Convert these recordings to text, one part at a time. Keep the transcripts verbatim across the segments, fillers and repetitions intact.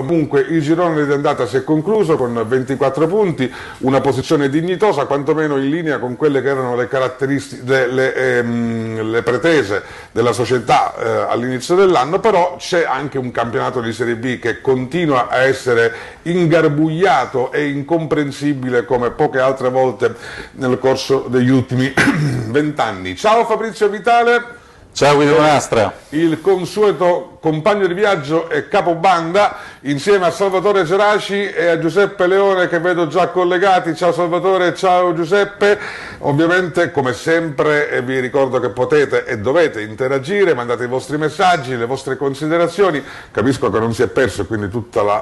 Comunque il girone di andata si è concluso con ventiquattro punti, una posizione dignitosa, quantomeno in linea con quelle che erano le caratteristiche, le, le, ehm, le pretese della società eh, all'inizio dell'anno, però c'è anche un campionato di Serie B che continua a essere ingarbugliato e incomprensibile come poche altre volte nel corso degli ultimi vent'anni. Ciao Fabrizio Vitale. Ciao Guido Mastra. Il consueto compagno di viaggio e capobanda insieme a Salvatore Geraci e a Giuseppe Leone, che vedo già collegati. Ciao Salvatore, ciao Giuseppe. Ovviamente come sempre vi ricordo che potete e dovete interagire, mandate i vostri messaggi, le vostre considerazioni. Capisco che non si è perso, quindi tutta la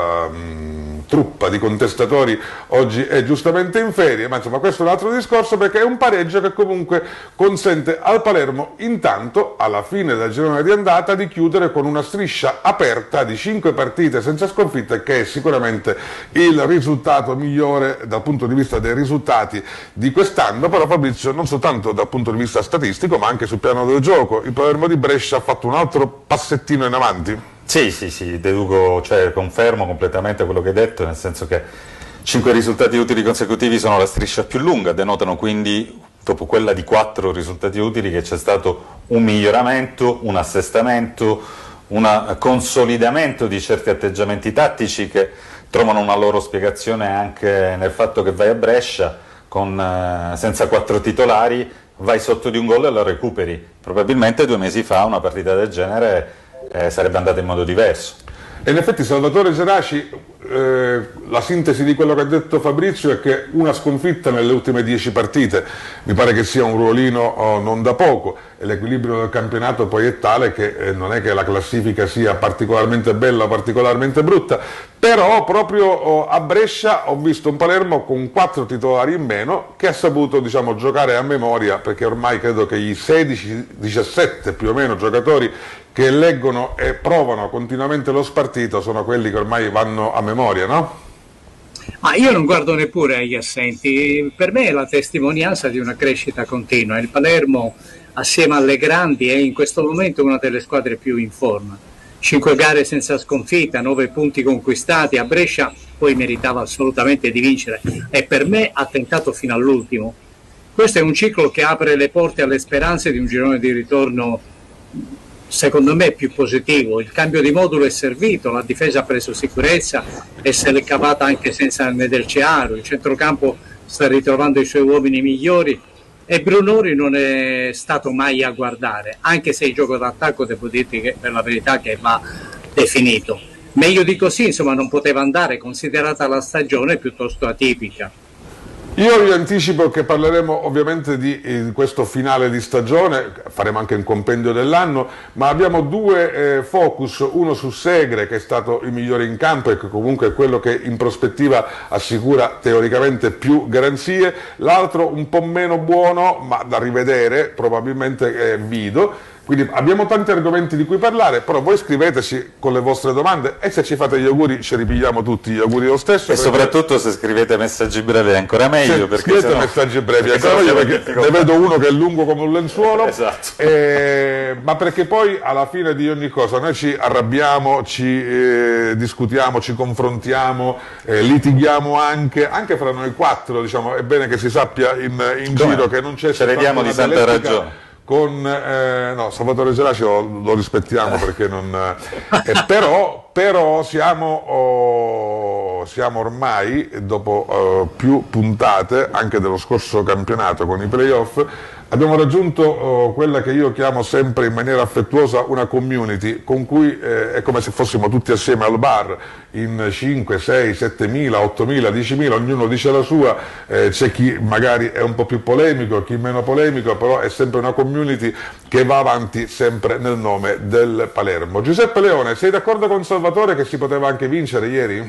uh, truppa di contestatori oggi è giustamente in ferie, ma insomma questo è un altro discorso, perché è un pareggio che comunque consente al Palermo intanto alla fine del girone di andata di chiudere con una striscia aperta di cinque partite senza sconfitte, che è sicuramente il risultato migliore dal punto di vista dei risultati di quest'anno. Però Fabrizio, non soltanto dal punto di vista statistico ma anche sul piano del gioco, il Palermo di Brescia ha fatto un altro passettino in avanti. Sì, sì, sì, deduco, cioè confermo completamente quello che hai detto, nel senso che cinque risultati utili consecutivi sono la striscia più lunga, denotano quindi, dopo quella di quattro risultati utili, che c'è stato un miglioramento, un assestamento, un consolidamento di certi atteggiamenti tattici che trovano una loro spiegazione anche nel fatto che vai a Brescia con, eh, senza quattro titolari, vai sotto di un gol e lo recuperi. Probabilmente due mesi fa una partita del genere Eh, sarebbe andata in modo diverso. E in effetti Salvatore Geraci, eh, la sintesi di quello che ha detto Fabrizio è che una sconfitta nelle ultime dieci partite mi pare che sia un ruolino oh, non da poco, e l'equilibrio del campionato poi è tale che eh, non è che la classifica sia particolarmente bella o particolarmente brutta, però proprio oh, a Brescia ho visto un Palermo con quattro titolari in meno che ha saputo, diciamo, giocare a memoria, perché ormai credo che i sedici diciassette più o meno giocatori che leggono e provano continuamente lo spartito sono quelli che ormai vanno a memoria, no? Ah, io non guardo neppure agli assenti, per me è la testimonianza di una crescita continua. Il Palermo, assieme alle grandi, è in questo momento una delle squadre più in forma. Cinque gare senza sconfitta, nove punti conquistati. A Brescia poi meritava assolutamente di vincere e per me ha tentato fino all'ultimo. Questo è un ciclo che apre le porte alle speranze di un girone di ritorno secondo me più positivo. Il cambio di modulo è servito, la difesa ha preso sicurezza e se l'è cavata anche senza Nedelcearo, il centrocampo sta ritrovando i suoi uomini migliori e Brunori non è stato mai a guardare, anche se il gioco d'attacco devo dirti che per la verità che va definito. Meglio di così insomma non poteva andare, considerata la stagione piuttosto atipica. Io vi anticipo che parleremo ovviamente di, di questo finale di stagione, faremo anche un compendio dell'anno, ma abbiamo due eh, focus, uno su Segre, che è stato il migliore in campo e che comunque è quello che in prospettiva assicura teoricamente più garanzie, l'altro un po' meno buono ma da rivedere, probabilmente è Vido. Quindi abbiamo tanti argomenti di cui parlare, però voi scriveteci con le vostre domande e se ci fate gli auguri ci ripigliamo tutti gli auguri lo stesso. E soprattutto se scrivete messaggi brevi è ancora meglio. Se, perché scrivete sennò... messaggi brevi, è ancora meglio perché ne vedo uno che è lungo come un lenzuolo, esatto. eh, ma perché poi alla fine di ogni cosa noi ci arrabbiamo, ci eh, discutiamo, ci confrontiamo, eh, litighiamo anche, anche fra noi quattro, diciamo, è bene che si sappia in, in giro che non c'è... Ce ne diamo di santa ragione. Con eh, no, Salvatore Geraci lo, lo rispettiamo perché non eh, però, però siamo, oh, siamo ormai dopo oh, più puntate anche dello scorso campionato con i playoff, abbiamo raggiunto oh, quella che io chiamo sempre in maniera affettuosa una community con cui eh, è come se fossimo tutti assieme al bar in cinque, sei, settemila, ottomila, diecimila, ognuno dice la sua, eh, c'è chi magari è un po' più polemico, chi meno polemico, però è sempre una community che va avanti sempre nel nome del Palermo. Giuseppe Leone, sei d'accordo con Salvatore che si poteva anche vincere ieri?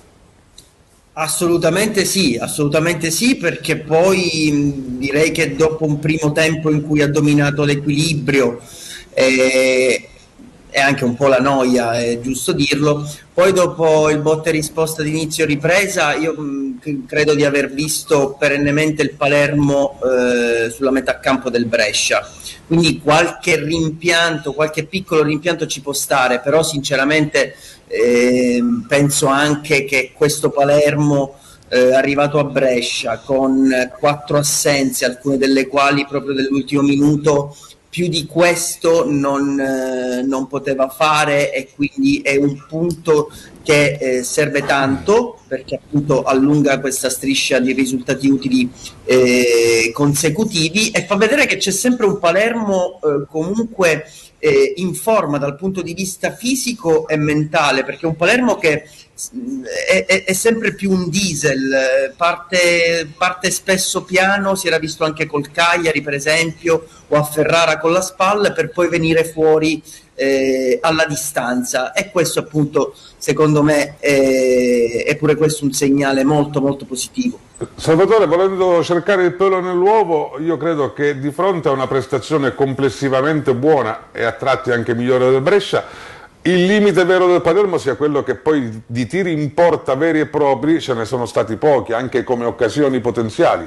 Assolutamente sì, assolutamente sì, perché poi direi che dopo un primo tempo in cui ha dominato l'equilibrio eh, e anche un po' la noia, è giusto dirlo. Poi dopo il botta e risposta di inizio ripresa, io mh, credo di aver visto perennemente il Palermo eh, sulla metà campo del Brescia, quindi qualche rimpianto, qualche piccolo rimpianto ci può stare, però sinceramente eh, penso anche che questo Palermo eh, arrivato a Brescia con quattro assenze, alcune delle quali proprio dell'ultimo minuto, più di questo non, eh, non poteva fare, e quindi è un punto che eh, serve tanto, perché appunto allunga questa striscia di risultati utili eh, consecutivi, e fa vedere che c'è sempre un Palermo eh, comunque eh, in forma dal punto di vista fisico e mentale, perché è un Palermo che È, è, è sempre più un diesel, parte, parte spesso piano, si era visto anche col Cagliari per esempio, o a Ferrara con la spalla, per poi venire fuori eh, alla distanza, e questo appunto secondo me è, è pure questo un segnale molto molto positivo. Salvatore, volendo cercare il pelo nell'uovo, io credo che di fronte a una prestazione complessivamente buona e a tratti anche migliore del Brescia, il limite vero del Palermo sia quello che poi di tiri in porta veri e propri ce ne sono stati pochi, anche come occasioni potenziali.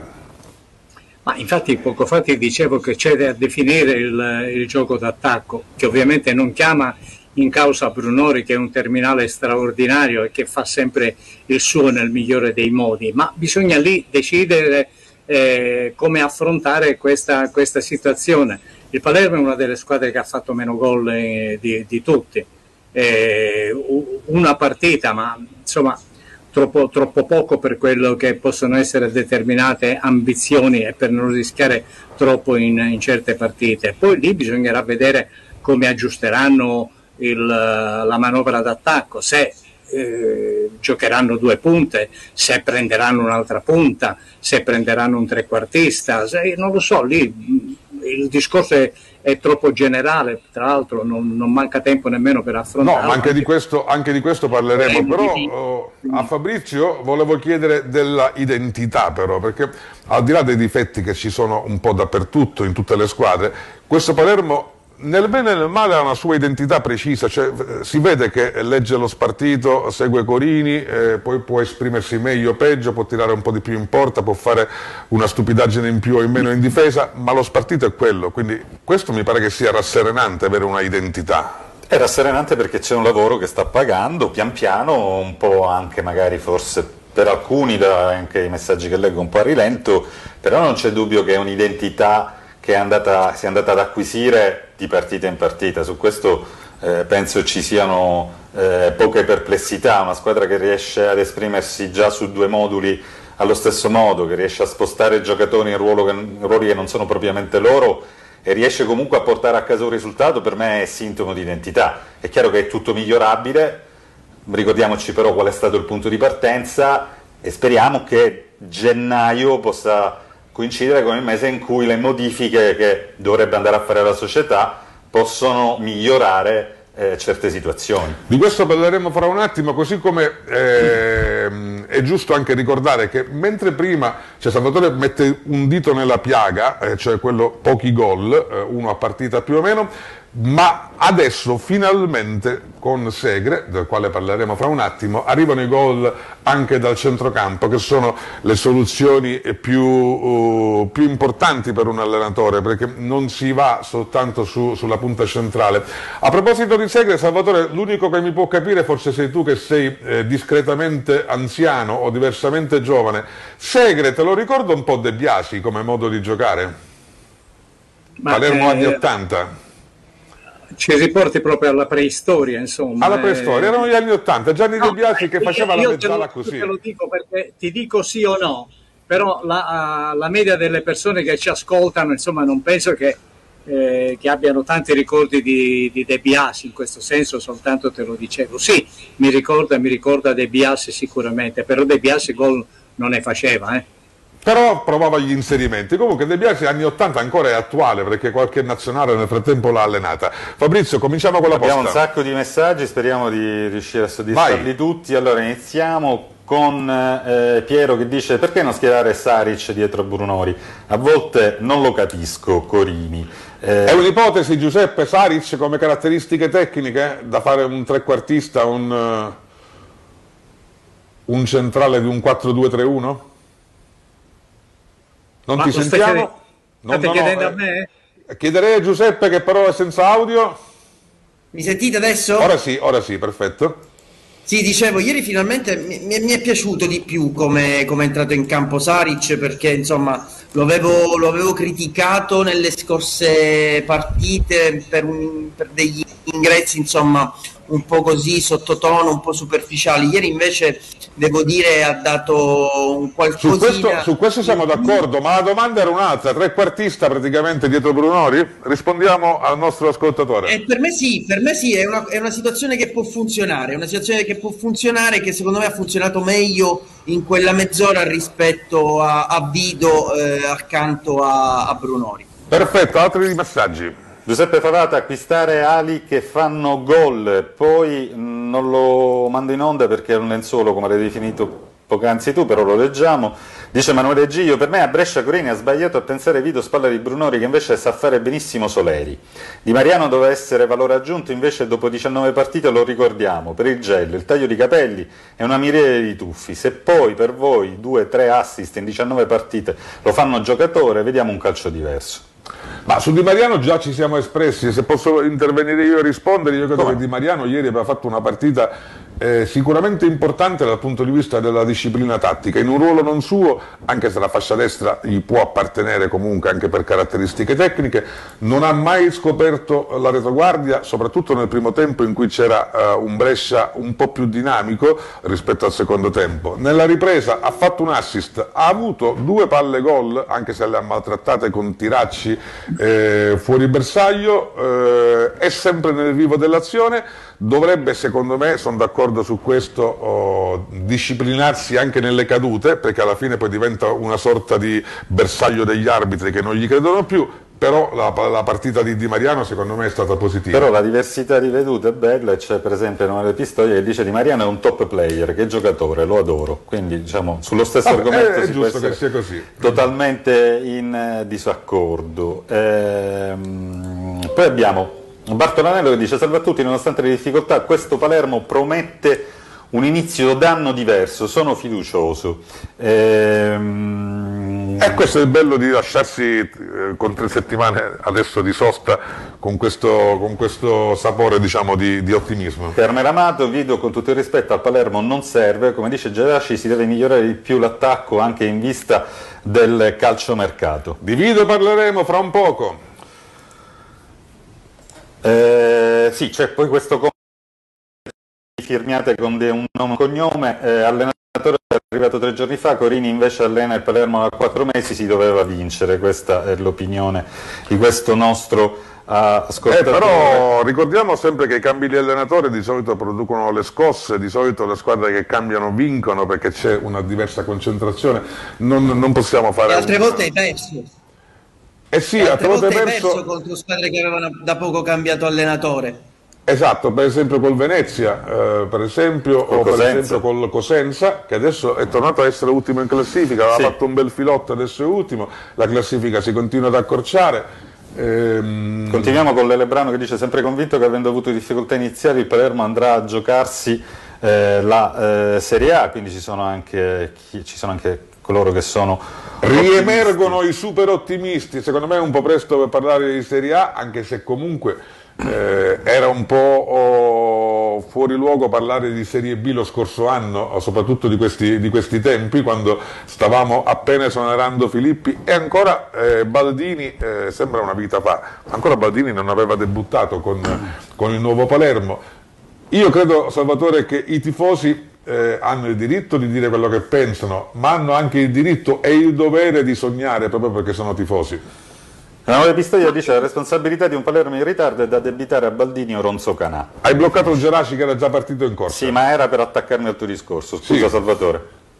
Ma infatti poco fa ti dicevo che c'è da definire il, il gioco d'attacco, che ovviamente non chiama in causa Brunori, che è un terminale straordinario e che fa sempre il suo nel migliore dei modi, ma bisogna lì decidere eh, come affrontare questa, questa situazione. Il Palermo è una delle squadre che ha fatto meno gol eh, di, di tutti. Eh, una partita, ma insomma troppo, troppo poco per quello che possono essere determinate ambizioni e per non rischiare troppo in, in certe partite. Poi lì bisognerà vedere come aggiusteranno il, la manovra d'attacco, se eh, giocheranno due punte, se prenderanno un'altra punta, se prenderanno un trequartista, se, non lo so, lì il discorso è, è troppo generale, tra l'altro non, non manca tempo nemmeno per affrontarlo. No, ma anche di questo, anche di questo parleremo, però oh, a Fabrizio volevo chiedere della identità però, perché al di là dei difetti che ci sono un po' dappertutto in tutte le squadre, questo Palermo nel bene e nel male ha una sua identità precisa, cioè si vede che legge lo spartito, segue Corini, eh, poi può esprimersi meglio o peggio, può tirare un po' di più in porta, può fare una stupidaggine in più o in meno in difesa, ma lo spartito è quello, quindi questo mi pare che sia rasserenante, avere una identità. È rasserenante perché c'è un lavoro che sta pagando pian piano, un po' anche magari forse per alcuni, da anche i messaggi che leggo, un po' a rilento, però non c'è dubbio che è un'identità che è andata, si è andata ad acquisire di partita in partita. Su questo eh, penso ci siano eh, poche perplessità. Una squadra che riesce ad esprimersi già su due moduli allo stesso modo, che riesce a spostare i giocatori in, ruolo che, in ruoli che non sono propriamente loro e riesce comunque a portare a casa un risultato, per me è sintomo di identità. È chiaro che è tutto migliorabile, ricordiamoci però qual è stato il punto di partenza e speriamo che gennaio possa coincidere con il mese in cui le modifiche che dovrebbe andare a fare la società possono migliorare eh, certe situazioni. Di questo parleremo fra un attimo, così come eh, è giusto anche ricordare che mentre prima cioè Salvatore mette un dito nella piaga, eh, cioè quello pochi gol, eh, uno a partita più o meno, ma adesso finalmente con Segre, del quale parleremo fra un attimo, arrivano i gol anche dal centrocampo, che sono le soluzioni più, uh, più importanti per un allenatore, perché non si va soltanto su, sulla punta centrale. A proposito di Segre, Salvatore, l'unico che mi può capire forse sei tu, che sei eh, discretamente anziano o diversamente giovane. Segre, te lo ricordo un po' De Biasi come modo di giocare? Ma Palermo eh... anni ottanta? Ci riporti proprio alla preistoria, insomma. Alla preistoria, erano gli anni ottanta, Gianni no, De Biasi che faceva la mezzala così. Io te lo dico perché ti dico sì o no, però la, la media delle persone che ci ascoltano, insomma, non penso che, eh, che abbiano tanti ricordi di, di De Biasi in questo senso, soltanto te lo dicevo. Sì, mi ricorda, mi ricorda De Biasi sicuramente, però De Biasi gol non ne faceva, eh. Però provava gli inserimenti. Comunque De Biasi anni ottanta ancora è attuale, perché qualche nazionale nel frattempo l'ha allenata. Fabrizio, cominciamo con la posta. Abbiamo un sacco di messaggi, speriamo di riuscire a soddisfarli Vai. tutti. Allora iniziamo con eh, Piero che dice perché non schierare Saric dietro Brunori? A volte non lo capisco, Corini. Eh, è un'ipotesi, Giuseppe, Saric come caratteristiche tecniche da fare un trequartista, un, uh, un centrale di un quattro due tre uno? Non Ma ti lo stai sentiamo? chiedendo- Non, state no, no, chiedendo eh, a me? Chiederei a Giuseppe che però è senza audio. Mi sentite adesso? Ora sì, ora sì, perfetto. Sì, dicevo, ieri finalmente mi, mi- mi è piaciuto di più come, come è entrato in campo Saric, perché insomma lo avevo, lo avevo criticato nelle scorse partite per, un- per degli ingressi insomma un po' così sottotono, un po' superficiali. Ieri invece devo dire ha dato un Su questo, qualcosina. su questo siamo d'accordo, ma la domanda era un'altra, trequartista praticamente dietro Brunori? Rispondiamo al nostro ascoltatore. Eh, per me sì, per me sì, è una, è una situazione che può funzionare, è una situazione che può funzionare, che secondo me ha funzionato meglio in quella mezz'ora rispetto a, a Vido eh, accanto a, a Brunori. Perfetto, altri messaggi. Giuseppe Favata, acquistare ali che fanno gol, poi mh, non lo mando in onda perché è un lenzuolo come l'hai definito poc'anzi tu, però lo leggiamo. Dice Emanuele Giglio, per me a Brescia Corini ha sbagliato a pensare Vito spalla di Brunori che invece sa fare benissimo Soleri. Di Mariano doveva essere valore aggiunto, invece dopo diciannove partite lo ricordiamo, per il gel, il taglio di capelli e una miriade di tuffi. Se poi per voi due tre assist in diciannove partite lo fanno giocatore, vediamo un calcio diverso. Ma su Di Mariano già ci siamo espressi, se posso intervenire io e rispondere, io credo Come? che Di Mariano ieri aveva fatto una partita eh, sicuramente importante dal punto di vista della disciplina tattica, in un ruolo non suo, anche se la fascia destra gli può appartenere comunque anche per caratteristiche tecniche, non ha mai scoperto la retroguardia, soprattutto nel primo tempo in cui c'era eh, un Brescia un po' più dinamico rispetto al secondo tempo. Nella ripresa ha fatto un assist, ha avuto due palle gol, anche se le ha maltrattate con tiracci eh, fuori bersaglio, eh, è sempre nel vivo dell'azione, dovrebbe secondo me, sono d'accordo su questo, oh, disciplinarsi anche nelle cadute, perché alla fine poi diventa una sorta di bersaglio degli arbitri che non gli credono più, però la, la partita di Di Mariano secondo me è stata positiva. Però la diversità di vedute è bella e c'è per esempio Emanuele Pistoia che dice Di Mariano è un top player, che giocatore, lo adoro, quindi diciamo sullo stesso Vabbè, argomento è si giusto può che sia così. totalmente in eh, disaccordo. Ehm, poi abbiamo Bartolanello che dice salve a tutti, nonostante le difficoltà questo Palermo promette un inizio d'anno diverso, sono fiducioso. Ehm... E questo è il bello di lasciarsi eh, con tre settimane adesso di sosta con questo, con questo sapore diciamo di, di ottimismo. Carmelo Amato, Vido con tutto il rispetto al Palermo non serve, come dice Geraci si deve migliorare di più l'attacco anche in vista del calciomercato. Di Vido parleremo fra un poco. Eh, sì, c'è poi questo commento firmiate con un nome e cognome, eh, allenatore è arrivato tre giorni fa, Corini invece allena il Palermo da quattro mesi, si doveva vincere, questa è l'opinione di questo nostro uh, ascoltatore. Eh, però ricordiamo sempre che i cambi di allenatore di solito producono le scosse, di solito le squadre che cambiano vincono perché c'è una diversa concentrazione, non, non possiamo fare... E altre un... volte hai perso. Eh sì, E altre altre volte volte hai perso... perso contro squadre che avevano da poco cambiato allenatore. Esatto, per esempio col Venezia, eh, per esempio, Col o per Cosenza. esempio col Cosenza, che adesso è tornato a essere ultimo in classifica, aveva Sì. fatto un bel filotto, adesso è ultimo, la classifica si continua ad accorciare. Ehm... Continuiamo con l'Elebrano che dice sempre convinto che avendo avuto difficoltà iniziali il Palermo andrà a giocarsi eh, la eh, Serie A, quindi ci sono anche, chi, ci sono anche coloro che sono Riemergono i super ottimisti, secondo me è un po' presto per parlare di Serie A, anche se comunque eh, era un po' oh, fuori luogo parlare di Serie B lo scorso anno, soprattutto di questi, di questi tempi, quando stavamo appena esonerando Filippi e ancora eh, Baldini, eh, sembra una vita fa, ancora Baldini non aveva debuttato con, con il nuovo Palermo. Io credo, Salvatore, che i tifosi Eh, hanno il diritto di dire quello che pensano, ma hanno anche il diritto e il dovere di sognare proprio perché sono tifosi. Emanuele Pistoia dice la responsabilità di un Palermo in ritardo è da addebitare a Baldini o Ronzo Canà. Hai bloccato Geraci che era già partito in corsa. Sì, ma era per attaccarmi al tuo discorso, scusa Sì. Salvatore.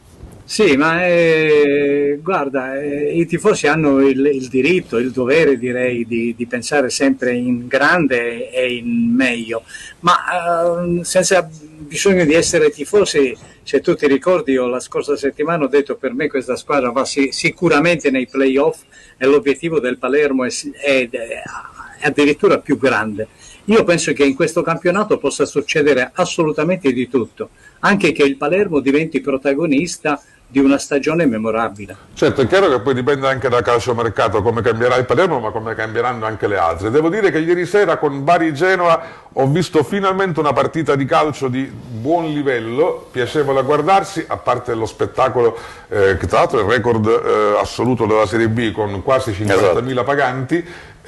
Sì, ma eh, guarda, eh, i tifosi hanno il, il diritto, il dovere, direi, di, di pensare sempre in grande e in meglio, ma eh, senza bisogno di essere tifosi. Se tu ti ricordi, io la scorsa settimana ho detto per me questa squadra va si, sicuramente nei playoff e l'obiettivo del Palermo è, è, è addirittura più grande. Io penso che in questo campionato possa succedere assolutamente di tutto, anche che il Palermo diventi protagonista di una stagione memorabile. Certo, è chiaro che poi dipende anche dal calciomercato come cambierà il Palermo, ma come cambieranno anche le altre. Devo dire che ieri sera con Bari Genoa ho visto finalmente una partita di calcio di buon livello, piacevole a guardarsi, a parte lo spettacolo eh, che tra l'altro è il record eh, assoluto della Serie B con quasi cinquantamila paganti,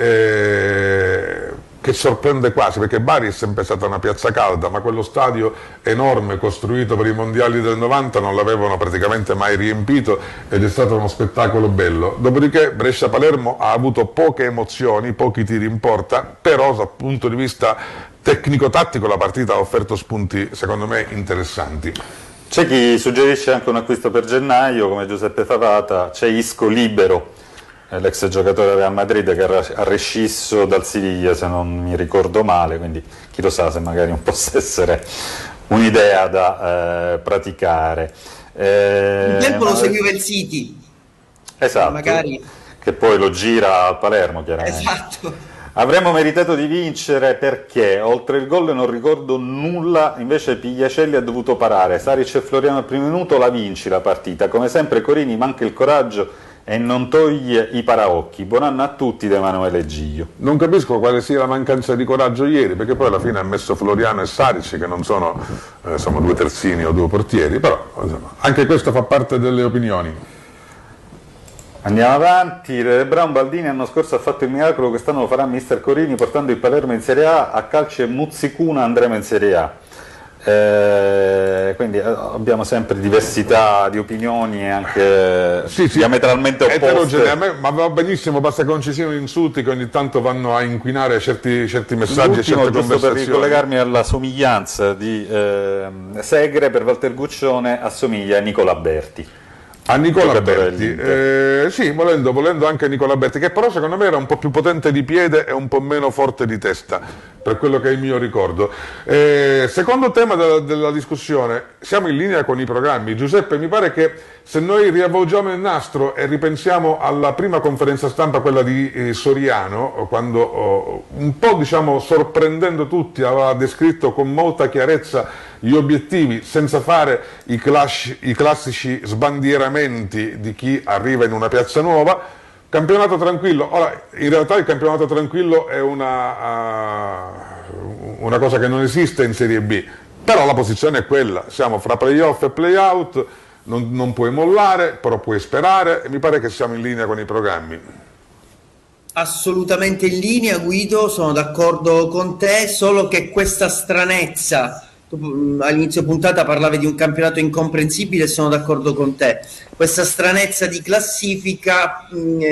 eh, che sorprende quasi, perché Bari è sempre stata una piazza calda, ma quello stadio enorme costruito per i mondiali del novanta non l'avevano praticamente mai riempito ed è stato uno spettacolo bello. Dopodiché Brescia-Palermo ha avuto poche emozioni, pochi tiri in porta, però dal punto di vista tecnico-tattico la partita ha offerto spunti secondo me interessanti. C'è chi suggerisce anche un acquisto per gennaio come Giuseppe Favata, c'è Isco libero, l'ex giocatore Real Madrid che ha rescisso dal Siviglia se non mi ricordo male, quindi chi lo sa se magari non possa essere un'idea da eh, praticare. Eh, il tempo ma... lo seguiva il City, esatto, magari... che poi lo gira al Palermo chiaramente. Esatto. Avremmo meritato di vincere perché oltre il gol non ricordo nulla, invece Pigliacelli ha dovuto parare, Saric e Floriano al primo minuto, la vinci la partita, come sempre Corini manca il coraggio e non toglie i paraocchi. Buon anno a tutti da Emanuele Giglio. Non capisco quale sia la mancanza di coraggio ieri, perché poi alla fine ha messo Floriano e Saric che non sono eh, insomma, due terzini o due portieri, però insomma, anche questo fa parte delle opinioni. Andiamo avanti, Re Brown Baldini l'anno scorso ha fatto il miracolo, quest'anno lo farà mister Corini portando il Palermo in Serie A, a calcio e Muzzicuna andremo in Serie A. Eh, quindi abbiamo sempre diversità di opinioni e anche sì, sì, diametralmente opposte. A me, ma va benissimo, basta che non ci siano insulti che ogni tanto vanno a inquinare certi, certi messaggi e certe giusto conversazioni. Per ricollegarmi alla somiglianza di eh, Segre, per Walter Guccione assomiglia a Nicola Berti. A Nicola Berti, eh, sì, volendo, volendo anche a Nicola Berti, che però secondo me era un po' più potente di piede e un po' meno forte di testa, per quello che è il mio ricordo. Eh, secondo tema della, della discussione, siamo in linea con i programmi. Giuseppe, mi pare che se noi riavvolgiamo il nastro e ripensiamo alla prima conferenza stampa, quella di eh, Soriano, quando oh, un po' diciamo sorprendendo tutti aveva descritto con molta chiarezza gli obiettivi senza fare i, clash, i classici sbandieramenti di chi arriva in una piazza nuova, campionato tranquillo. Ora, in realtà il campionato tranquillo è una, uh, una cosa che non esiste in Serie B, però la posizione è quella, siamo fra playoff e playout, non, non puoi mollare, però puoi sperare e mi pare che siamo in linea con i programmi. Assolutamente in linea, Guido, sono d'accordo con te, solo che questa stranezza, all'inizio puntata parlavi di un campionato incomprensibile, sono d'accordo con te, questa stranezza di classifica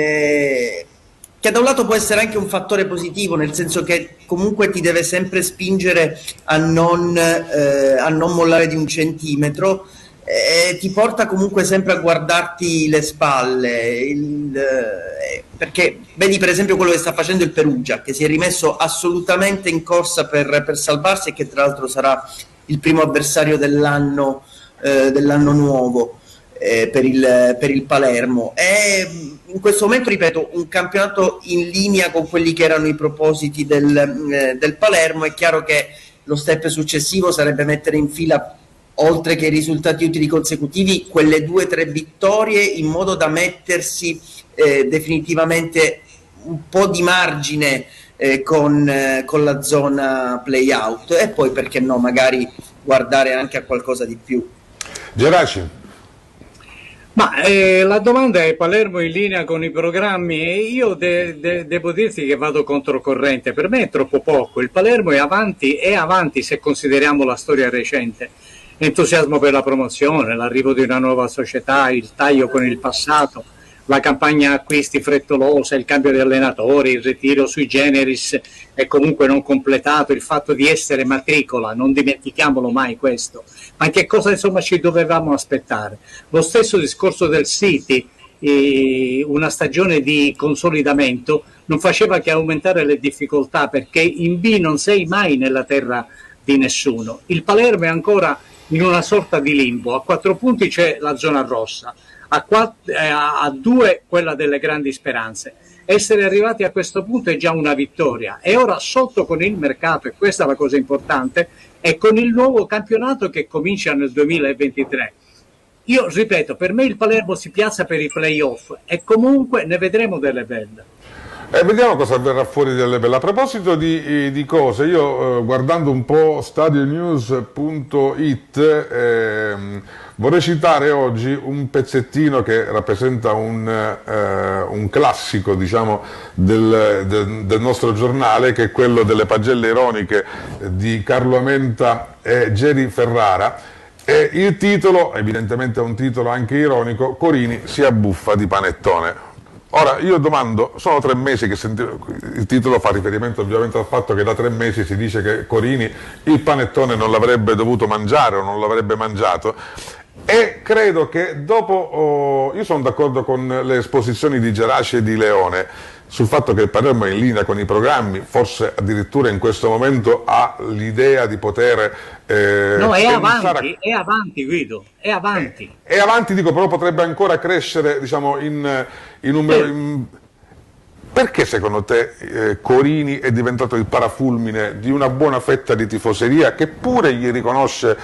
eh, che da un lato può essere anche un fattore positivo, nel senso che comunque ti deve sempre spingere a non, eh, a non mollare di un centimetro, eh, ti porta comunque sempre a guardarti le spalle, il, eh, perché vedi per esempio quello che sta facendo il Perugia, che si è rimesso assolutamente in corsa per, per salvarsi e che tra l'altro sarà il primo avversario dell'anno eh, dell'anno nuovo eh, per, il, per il Palermo. È in questo momento, ripeto, un campionato in linea con quelli che erano i propositi del, eh, del Palermo. È chiaro che lo step successivo sarebbe mettere in fila, oltre che i risultati utili consecutivi, quelle due o tre vittorie in modo da mettersi eh, definitivamente un po' di margine eh, con, eh, con la zona play-out e poi perché no magari guardare anche a qualcosa di più. Geraci. Ma eh, la domanda è: Palermo in linea con i programmi? E io de de devo dirti che vado controcorrente, per me è troppo poco. Il Palermo è avanti, è avanti se consideriamo la storia recente. Entusiasmo per la promozione, l'arrivo di una nuova società, il taglio con il passato, la campagna acquisti frettolosa, il cambio di allenatori, il ritiro sui generis è comunque non completato, il fatto di essere matricola, non dimentichiamolo mai questo. Ma che cosa insomma ci dovevamo aspettare? Lo stesso discorso del City, eh, una stagione di consolidamento non faceva che aumentare le difficoltà, perché in B non sei mai nella terra di nessuno. Il Palermo è ancora in una sorta di limbo, a quattro punti c'è la zona rossa, a, quattro, eh, a due quella delle grandi speranze. Essere arrivati a questo punto è già una vittoria, e ora sotto con il mercato, e questa è la cosa importante, e con il nuovo campionato che comincia nel duemilaventitré. Io ripeto, per me il Palermo si piazza per i playoff e comunque ne vedremo delle belle. Eh, vediamo cosa verrà fuori delle belle. A proposito di, di cose, io eh, guardando un po' stadionews punto it eh, vorrei citare oggi un pezzettino che rappresenta un, eh, un classico, diciamo, del, del, del nostro giornale, che è quello delle pagelle ironiche di Carlo Amenta e Geri Ferrara. E il titolo, evidentemente è un titolo anche ironico: Corini si abbuffa di panettone. Ora io domando, sono tre mesi che sentivo, il titolo fa riferimento ovviamente al fatto che da tre mesi si dice che Corini il panettone non l'avrebbe dovuto mangiare o non l'avrebbe mangiato, e credo che dopo, oh, io sono d'accordo con le esposizioni di Geraci e di Leone sul fatto che il Palermo è in linea con i programmi, forse addirittura in questo momento ha l'idea di poter... Eh, no, è avanti, a... è avanti Guido, è avanti. È, è avanti, dico, però potrebbe ancora crescere, diciamo, in, in un... Eh. In... Perché secondo te eh, Corini è diventato il parafulmine di una buona fetta di tifoseria che pure gli riconosce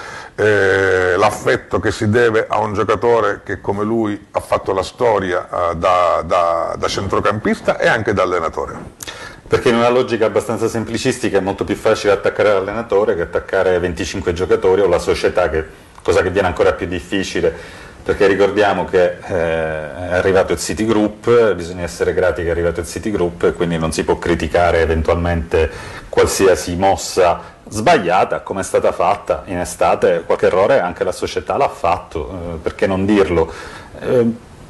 eh, l'affetto che si deve a un giocatore che come lui ha fatto la storia eh, da, da, da centrocampista e anche da allenatore? Perché in una logica abbastanza semplicistica è molto più facile attaccare l'allenatore che attaccare venticinque giocatori o la società, che, cosa che viene ancora più difficile. Perché ricordiamo che eh, è arrivato il Citigroup, bisogna essere grati che è arrivato il Citigroup, e quindi non si può criticare eventualmente qualsiasi mossa sbagliata, come è stata fatta in estate. Qualche errore anche la società l'ha fatto, eh, perché non dirlo. Eh,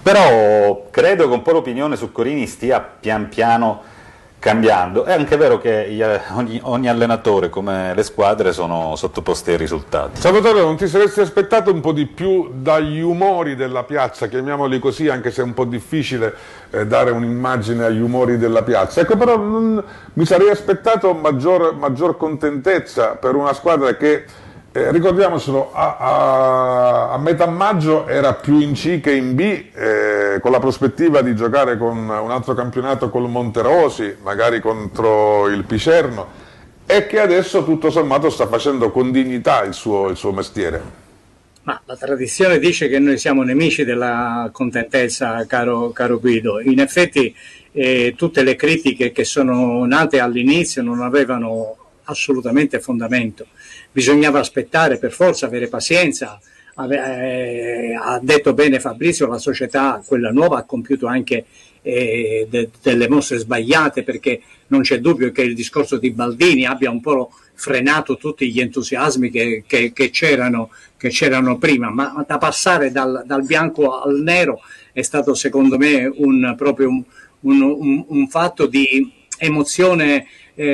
però credo che un po' l'opinione su Corini stia pian piano cambiando. È anche vero che gli, ogni, ogni allenatore, come le squadre, sono sottoposti ai risultati. Salvatore, non ti saresti aspettato un po' di più dagli umori della piazza, chiamiamoli così, anche se è un po' difficile eh, dare un'immagine agli umori della piazza? Ecco, però non, mi sarei aspettato maggior, maggior contentezza per una squadra che, eh, ricordiamocelo, a, a, a metà maggio era più in C che in B, eh, con la prospettiva di giocare con un altro campionato col Monterosi, magari contro il Picerno, e che adesso tutto sommato sta facendo con dignità il suo, il suo mestiere. Ma la tradizione dice che noi siamo nemici della contentezza, caro, caro Guido. In effetti eh, tutte le critiche che sono nate all'inizio non avevano assolutamente fondamento. Bisognava aspettare, per forza, avere pazienza. Ave, eh, ha detto bene Fabrizio, la società, quella nuova, ha compiuto anche eh, de, delle mosse sbagliate, perché non c'è dubbio che il discorso di Baldini abbia un po' frenato tutti gli entusiasmi che, che, che c'erano che c'erano prima, ma da passare dal, dal bianco al nero è stato secondo me un, proprio un, un, un, un fatto di emozione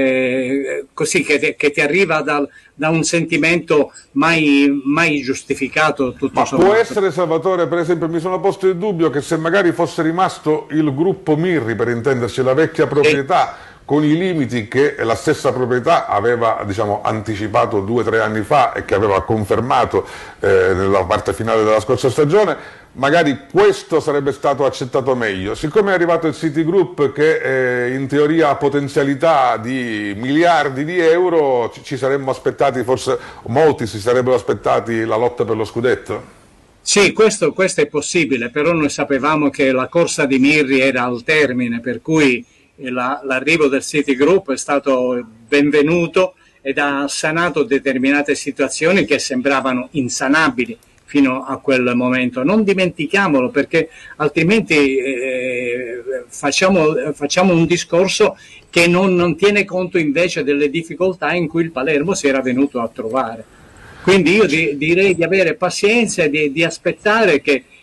eh, così che, che ti arriva dal, da un sentimento mai, mai giustificato. Tutto Ma sommato. Può essere, Salvatore, per esempio, mi sono posto il dubbio che se magari fosse rimasto il gruppo Mirri, per intenderci, la vecchia proprietà, e... con i limiti che la stessa proprietà aveva, diciamo, anticipato due o tre anni fa e che aveva confermato eh, nella parte finale della scorsa stagione, magari questo sarebbe stato accettato meglio. Siccome è arrivato il Citigroup che eh, in teoria ha potenzialità di miliardi di euro, ci, ci saremmo aspettati, forse molti si sarebbero aspettati la lotta per lo scudetto? Sì, questo, questo è possibile, però noi sapevamo che la corsa di Mirri era al termine, per cui l'arrivo del Citigroup è stato benvenuto ed ha sanato determinate situazioni che sembravano insanabili fino a quel momento. Non dimentichiamolo, perché altrimenti eh, facciamo, facciamo un discorso che non, non tiene conto invece delle difficoltà in cui il Palermo si era venuto a trovare. Quindi io di, direi di avere pazienza e di, di aspettare che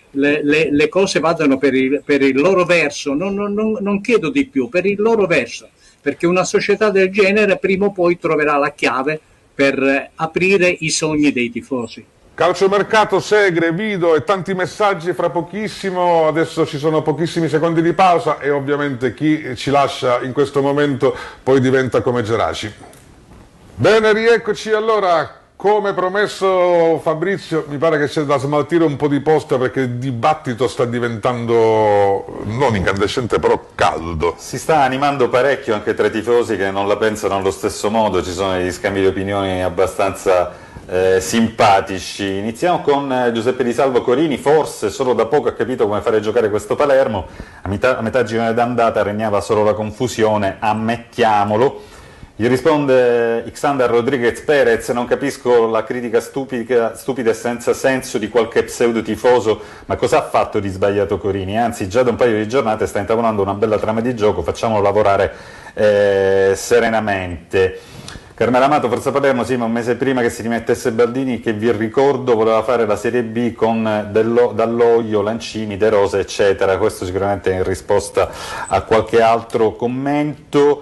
le, le, le cose vadano per il, per il loro verso, non, non, non chiedo di più, per il loro verso, perché una società del genere prima o poi troverà la chiave per aprire i sogni dei tifosi. Calciomercato, Segre, Vido e tanti messaggi fra pochissimo, adesso ci sono pochissimi secondi di pausa e ovviamente chi ci lascia in questo momento poi diventa come Geraci. Bene, rieccoci allora, come promesso Fabrizio, mi pare che c'è da smaltire un po' di posta perché il dibattito sta diventando non incandescente però caldo. Si sta animando parecchio anche tra i tifosi che non la pensano allo stesso modo, ci sono degli scambi di opinioni abbastanza Eh, simpatici. Iniziamo con eh, Giuseppe Di Salvo Corini, forse solo da poco ha capito come fare giocare questo Palermo, a metà, a metà girone d'andata regnava solo la confusione, ammettiamolo. Gli risponde Xander Rodriguez Perez, non capisco la critica stupida, stupida e senza senso di qualche pseudo tifoso, ma cosa ha fatto di sbagliato Corini? Anzi, già da un paio di giornate sta intavolando una bella trama di gioco, facciamolo lavorare eh, serenamente. Carmelo Amato, Forza Palermo, sì, ma un mese prima che si rimettesse Baldini, che vi ricordo voleva fare la Serie B con Dello, Dall'Oglio, Lancini, De Rosa, eccetera. Questo sicuramente in risposta a qualche altro commento.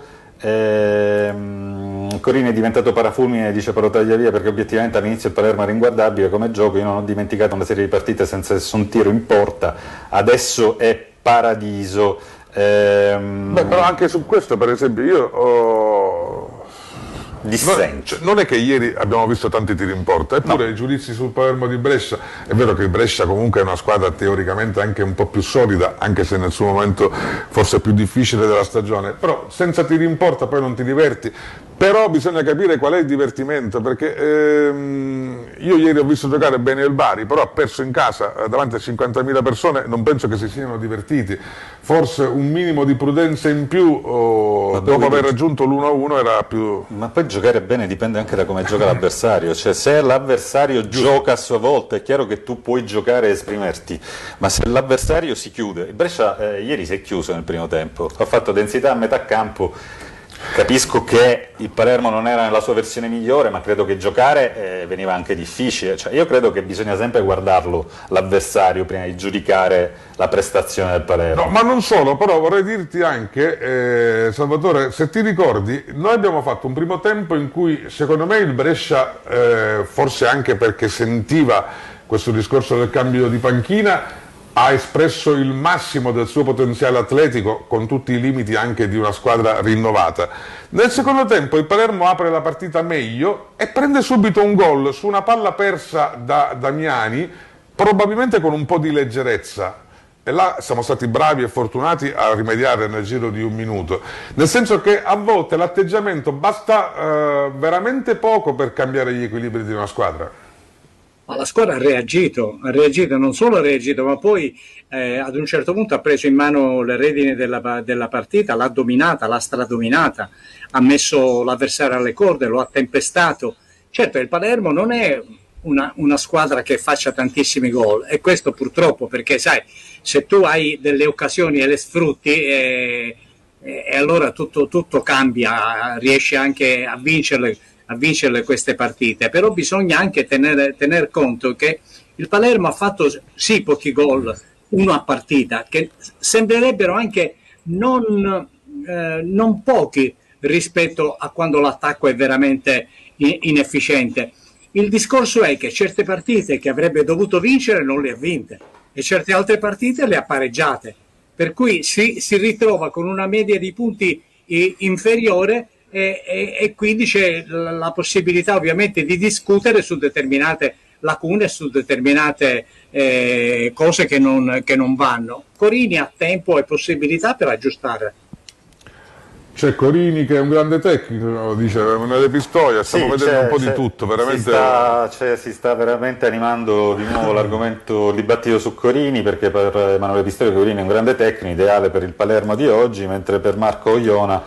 Ehm, Corini è diventato parafulmine, dice però taglia via, perché obiettivamente all'inizio il Palermo era inguardabile come gioco, io non ho dimenticato una serie di partite senza nessun tiro in porta, adesso è paradiso. Ehm... Beh, però anche su questo, per esempio, io ho... Non, cioè, non è che ieri abbiamo visto tanti tiri in porta, eppure no. I giudizi sul Palermo di Brescia, è vero che il Brescia comunque è una squadra teoricamente anche un po' più solida, anche se nel suo momento forse più difficile della stagione, però senza tiri in porta poi non ti diverti. Però bisogna capire qual è il divertimento, perché ehm, io ieri ho visto giocare bene il Bari, però ha perso in casa eh, davanti a cinquantamila persone, non penso che si siano divertiti. Forse un minimo di prudenza in più oh, dopo aver raggiunto l'uno a uno era più... Ma poi giocare bene dipende anche da come gioca l'avversario, cioè se l'avversario gioca a sua volta è chiaro che tu puoi giocare e esprimerti, ma se l'avversario si chiude, il Brescia eh, ieri si è chiuso nel primo tempo, ha fatto densità a metà campo. Capisco che il Palermo non era nella sua versione migliore, ma credo che giocare eh, veniva anche difficile. Cioè, io credo che bisogna sempre guardarlo l'avversario prima di giudicare la prestazione del Palermo. No, ma non solo, però vorrei dirti anche, eh, Salvatore, se ti ricordi, noi abbiamo fatto un primo tempo in cui secondo me il Brescia, eh, forse anche perché sentiva questo discorso del cambio di panchina, ha espresso il massimo del suo potenziale atletico con tutti i limiti anche di una squadra rinnovata. Nel secondo tempo il Palermo apre la partita meglio e prende subito un gol su una palla persa da Damiani, probabilmente con un po' di leggerezza. E là siamo stati bravi e fortunati a rimediare nel giro di un minuto. Nel senso che a volte l'atteggiamento basta eh, veramente poco per cambiare gli equilibri di una squadra. Ma la squadra ha reagito, ha reagito, non solo ha reagito, ma poi eh, ad un certo punto ha preso in mano le redini della, della partita, l'ha dominata, l'ha stradominata, ha messo l'avversario alle corde, lo ha tempestato. Certo, il Palermo non è una, una squadra che faccia tantissimi gol, e questo purtroppo, perché sai, se tu hai delle occasioni e le sfrutti, eh, e allora tutto, tutto cambia, riesci anche a vincerle. a vincerle queste partite, però bisogna anche tenere, tener conto che il Palermo ha fatto sì pochi gol, uno a partita, che sembrerebbero anche non, eh, non pochi rispetto a quando l'attacco è veramente inefficiente. Il discorso è che certe partite che avrebbe dovuto vincere non le ha vinte e certe altre partite le ha pareggiate, per cui si, si ritrova con una media di punti inferiore. E, e, e quindi c'è la, la possibilità ovviamente di discutere su determinate lacune, su determinate eh, cose che non, che non vanno. Corini ha tempo e possibilità per aggiustare. C'è Corini che è un grande tecnico, dice nelle Pistoia, stiamo sì, vedendo un po' di tutto, veramente... Si sta, si sta veramente animando di nuovo l'argomento, il dibattito su Corini, perché per Emanuele Pistoia Corini è un grande tecnico, ideale per il Palermo di oggi, mentre per Marco Ogliona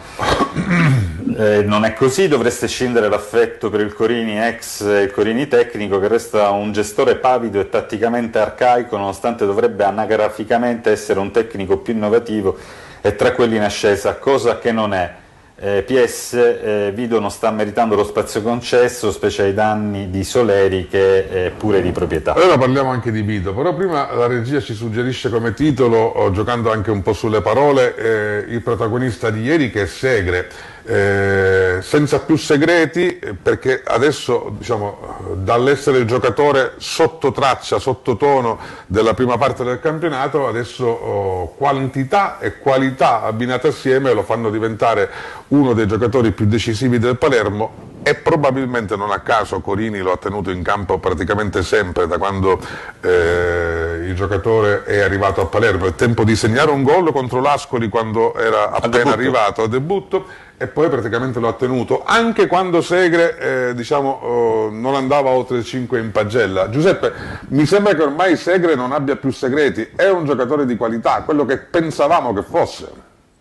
eh, non è così, dovreste scindere l'affetto per il Corini ex e il Corini tecnico, che resta un gestore pavido e tatticamente arcaico, nonostante dovrebbe anagraficamente essere un tecnico più innovativo e tra quelli in ascesa, cosa che non è. Eh, P S eh, Vido non sta meritando lo spazio concesso, specie ai danni di Soleri che è pure di proprietà. Allora parliamo anche di Vido, però prima la regia ci suggerisce come titolo, oh, giocando anche un po' sulle parole, eh, il protagonista di ieri che è Segre. Eh, senza più segreti, perché adesso, diciamo, dall'essere il giocatore sotto traccia, sottotono della prima parte del campionato, adesso oh, quantità e qualità abbinate assieme lo fanno diventare uno dei giocatori più decisivi del Palermo, e probabilmente non a caso Corini lo ha tenuto in campo praticamente sempre da quando eh, il giocatore è arrivato a Palermo. È tempo di segnare un gol contro l'Ascoli quando era appena arrivato a debutto, e poi praticamente lo ha tenuto anche quando Segre eh, diciamo, oh, non andava oltre cinque in pagella. Giuseppe, mi sembra che ormai Segre non abbia più segreti, è un giocatore di qualità, quello che pensavamo che fosse.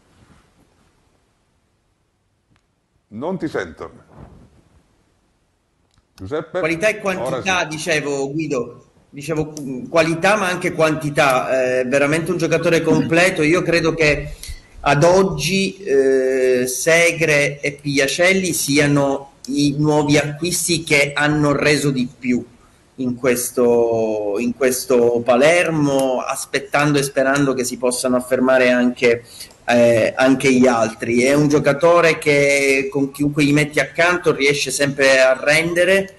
Non ti sento. Giuseppe? Qualità e quantità, sì. dicevo Guido, dicevo qualità ma anche quantità, è veramente un giocatore completo. Io credo che ad oggi eh, Segre e Pigliacelli siano i nuovi acquisti che hanno reso di più in questo, in questo Palermo, aspettando e sperando che si possano affermare anche, eh, anche gli altri. È un giocatore che con chiunque gli metti accanto riesce sempre a rendere.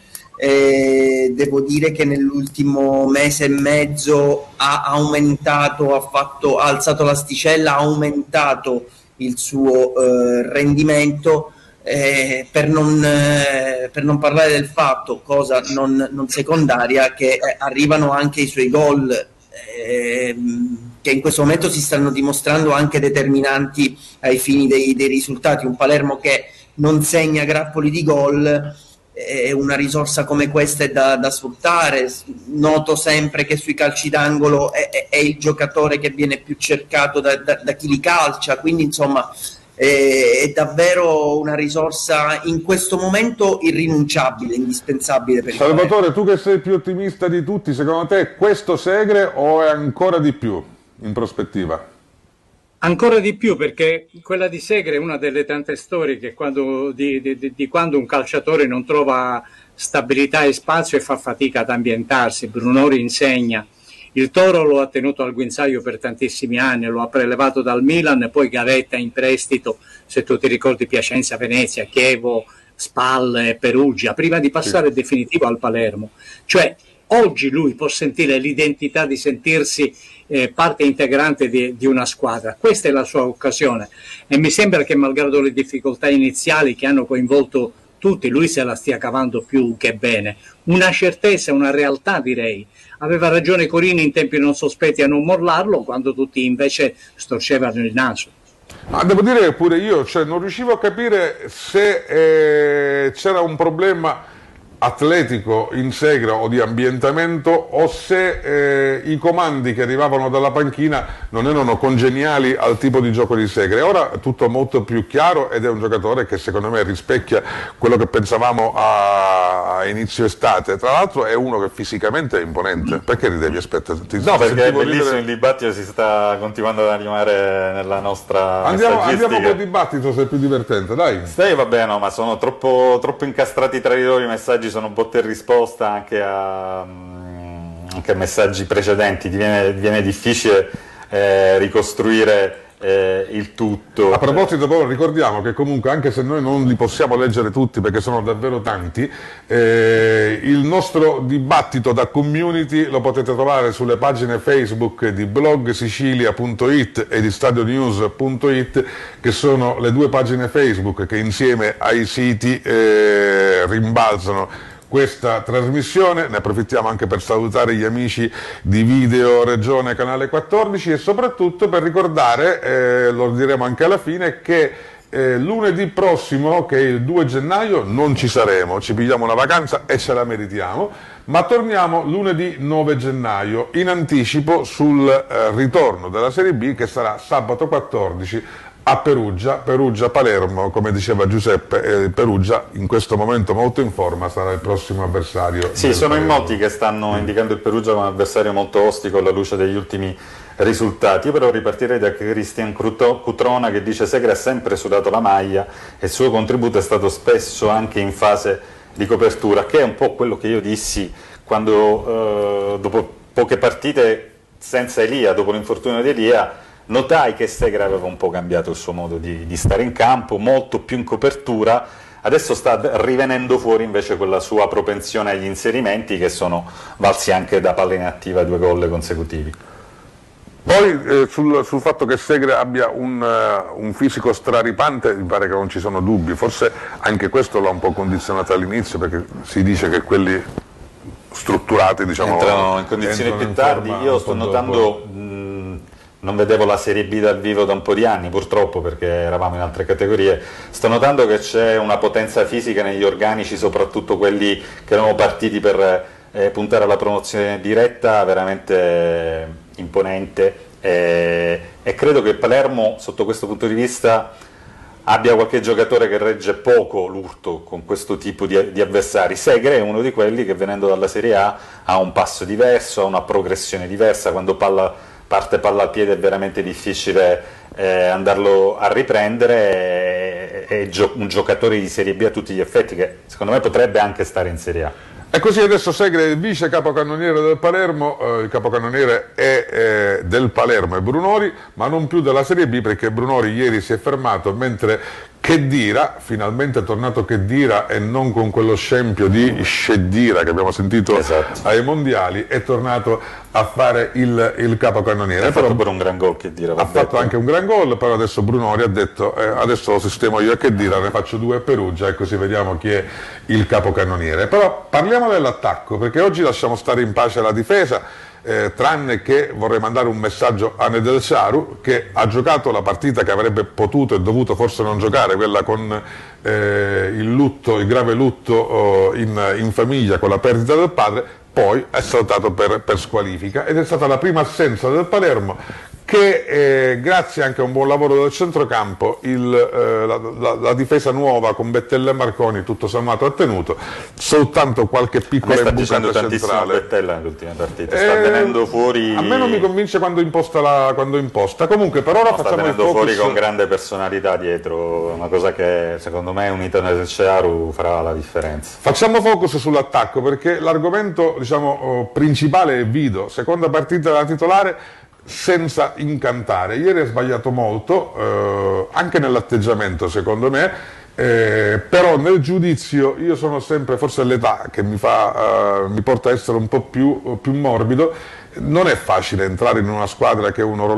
Eh, devo dire che nell'ultimo mese e mezzo ha aumentato, ha, fatto, ha alzato l'asticella, ha aumentato il suo eh, rendimento, eh, per, non, eh, per non parlare del fatto, cosa non, non secondaria, che eh, arrivano anche i suoi gol, eh, che in questo momento si stanno dimostrando anche determinanti ai fini dei, dei risultati. Un Palermo che non segna grappoli di gol, è una risorsa come questa è da, da sfruttare. Noto sempre che sui calci d'angolo è, è, è il giocatore che viene più cercato da, da, da chi li calcia, quindi insomma è, è davvero una risorsa in questo momento irrinunciabile, indispensabile per il Salvatore, Palermo. tu che sei più ottimista di tutti, secondo te questo Segre o è ancora di più in prospettiva? Ancora di più, perché quella di Segre è una delle tante storie che quando, di, di, di quando un calciatore non trova stabilità e spazio e fa fatica ad ambientarsi. Brunori insegna, il Toro lo ha tenuto al guinzaglio per tantissimi anni, lo ha prelevato dal Milan, poi gavetta in prestito, se tu ti ricordi, Piacenza, Venezia, Chievo, Spal, Perugia, prima di passare definitivo al Palermo. Cioè oggi lui può sentire l'identità di sentirsi Eh, parte integrante di, di una squadra. Questa è la sua occasione e mi sembra che, malgrado le difficoltà iniziali che hanno coinvolto tutti, lui se la stia cavando più che bene. Una certezza, una realtà, direi. Aveva ragione Corini in tempi non sospetti a non mollarlo, quando tutti invece storcevano il naso. Ma devo dire che pure io, cioè, non riuscivo a capire se eh, c'era un problema atletico in Segre o di ambientamento, o se eh, i comandi che arrivavano dalla panchina non erano congeniali al tipo di gioco di Segre. Ora è tutto molto più chiaro ed è un giocatore che secondo me rispecchia quello che pensavamo a, a inizio estate. Tra l'altro è uno che fisicamente è imponente. Perché ridevi? Aspetta, ti no, perché è bellissimo ridere... il dibattito, si sta continuando ad animare nella nostra andiamo, andiamo col dibattito, se è più divertente, dai. Stai, va bene, no, ma sono troppo, troppo incastrati tra di loro i messaggi, sono botte e risposta anche a, anche a messaggi precedenti, diviene, diviene difficile eh, ricostruire eh, il tutto. A proposito, però, ricordiamo che comunque, anche se noi non li possiamo leggere tutti perché sono davvero tanti, eh, il nostro dibattito da community lo potete trovare sulle pagine Facebook di blog sicilia punto it e di stadio news punto it, che sono le due pagine Facebook che insieme ai siti eh, rimbalzano questa trasmissione. Ne approfittiamo anche per salutare gli amici di Video Regione Canale quattordici e soprattutto per ricordare, eh, lo diremo anche alla fine, che eh, lunedì prossimo, che è il due gennaio, non ci saremo, ci pigliamo una vacanza e ce la meritiamo, ma torniamo lunedì nove gennaio in anticipo sul eh, ritorno della Serie B, che sarà sabato quattordici a Perugia, Perugia-Palermo, come diceva Giuseppe. eh, Perugia in questo momento molto in forma, sarà il prossimo avversario. Sì, sono in molti che stanno indicando il Perugia come avversario molto ostico alla luce degli ultimi risultati. Io però ripartirei da Cristian Cutrona che dice: Segre ha sempre sudato la maglia e il suo contributo è stato spesso anche in fase di copertura, che è un po' quello che io dissi quando eh, dopo poche partite senza Elia, dopo l'infortunio di Elia, notai che Segre aveva un po' cambiato il suo modo di, di stare in campo, molto più in copertura. Adesso sta rivenendo fuori invece quella sua propensione agli inserimenti, che sono valsi anche da palla inattiva due gol consecutivi. Poi eh, sul, sul fatto che Segre abbia un, uh, un fisico straripante mi pare che non ci sono dubbi, forse anche questo l'ha un po' condizionato all'inizio, perché si dice che quelli strutturati, diciamo, entrano in condizioni più tardi. Io sto notando, mh, non vedevo la Serie B dal vivo da un po' di anni purtroppo, perché eravamo in altre categorie, sto notando che c'è una potenza fisica negli organici, soprattutto quelli che erano partiti per eh, puntare alla promozione diretta, veramente imponente, e, e credo che Palermo sotto questo punto di vista abbia qualche giocatore che regge poco l'urto con questo tipo di, di avversari. Segre è uno di quelli che, venendo dalla Serie A, ha un passo diverso, ha una progressione diversa. Quando palla, parte palla al piede è veramente difficile eh, andarlo a riprendere, è, è gio un giocatore di Serie B a tutti gli effetti, che secondo me potrebbe anche stare in Serie A. E così adesso Segre è il vice capocannoniere del Palermo, eh, il capocannoniere è eh, del Palermo è Brunori, ma non più della Serie B, perché Brunori ieri si è fermato, mentre Khedira, finalmente è tornato Khedira e non con quello scempio di Sceddira che abbiamo sentito esatto. ai mondiali, è tornato a fare il, il capocannoniere. Ha fatto pure un gran gol Khedira. Ha fatto anche un gran gol, però adesso Brunori ha detto eh, adesso lo sistemo io a Khedira, ne faccio due a Perugia e così vediamo chi è il capocannoniere. Però parliamo dell'attacco, perché oggi lasciamo stare in pace la difesa. Eh, tranne che vorrei mandare un messaggio a Nedelcharu, che ha giocato la partita che avrebbe potuto e dovuto forse non giocare, quella con eh, il lutto, il grave lutto oh, in, in famiglia con la perdita del padre, poi è saltato per, per squalifica, ed è stata la prima assenza del Palermo che eh, grazie anche a un buon lavoro del centrocampo il, eh, la, la, la difesa nuova con Bettella e Marconi tutto sommato ha tenuto, soltanto qualche piccola sta imbucata centrale. Bettella nelle ultime partite, sta eh, venendo fuori. A me non mi convince quando imposta, la, quando imposta. Comunque per ora no, facciamo il focus. Sta venendo fuori con grande personalità dietro, una cosa che secondo me unita nel Cearu farà la differenza. Facciamo focus sull'attacco, perché l'argomento diciamo principale è Vido, seconda partita da titolare senza incantare. Ieri ha sbagliato molto, eh, anche nell'atteggiamento secondo me, eh, però nel giudizio io sono sempre, forse l'età che mi, fa, eh, mi porta a essere un po' più, più morbido. Non è facile entrare in una squadra che è un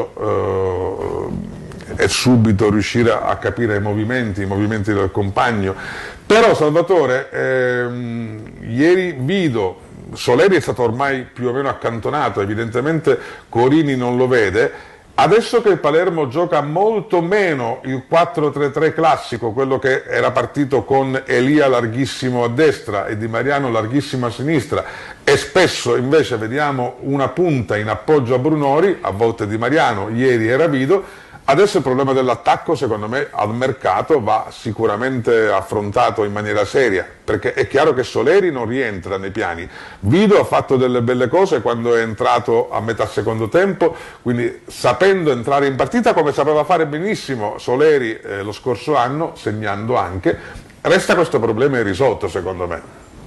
orologio eh, e subito riuscire a capire i movimenti, i movimenti del compagno, però Salvatore, ehm, ieri Vido, Soleri è stato ormai più o meno accantonato, evidentemente Corini non lo vede. Adesso che il Palermo gioca molto meno il quattro tre tre classico, quello che era partito con Elia larghissimo a destra e Di Mariano larghissimo a sinistra, e spesso invece vediamo una punta in appoggio a Brunori, a volte Di Mariano, ieri era Vido. Adesso il problema dell'attacco secondo me al mercato va sicuramente affrontato in maniera seria, perché è chiaro che Soleri non rientra nei piani. Vido ha fatto delle belle cose quando è entrato a metà secondo tempo, quindi sapendo entrare in partita come sapeva fare benissimo Soleri eh, lo scorso anno, segnando anche. Resta questo problema irrisolto secondo me.